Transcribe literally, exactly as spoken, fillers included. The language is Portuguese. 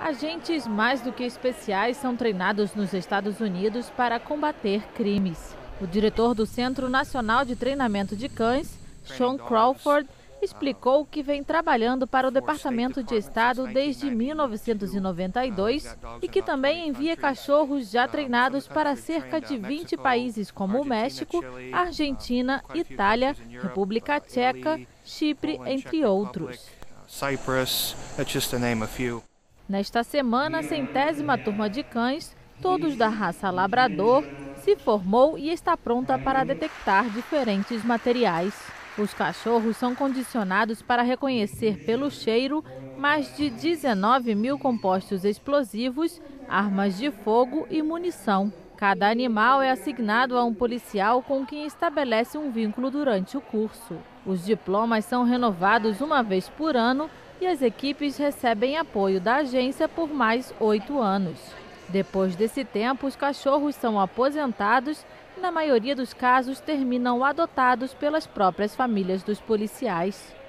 Agentes mais do que especiais são treinados nos Estados Unidos para combater crimes. O diretor do Centro Nacional de Treinamento de Cães, Sean Crawford, explicou que vem trabalhando para o Departamento de Estado desde mil novecentos e noventa e dois e que também envia cachorros já treinados para cerca de vinte países como o México, Argentina, Itália, República Tcheca, Chipre, entre outros. Nesta semana, a centésima turma de cães, todos da raça labrador, se formou e está pronta para detectar diferentes materiais. Os cachorros são condicionados para reconhecer pelo cheiro mais de dezenove mil compostos explosivos, armas de fogo e munição. Cada animal é assignado a um policial com quem estabelece um vínculo durante o curso. Os diplomas são renovados uma vez por ano e as equipes recebem apoio da agência por mais oito anos. Depois desse tempo, os cachorros são aposentados e, na maioria dos casos, terminam adotados pelas próprias famílias dos policiais.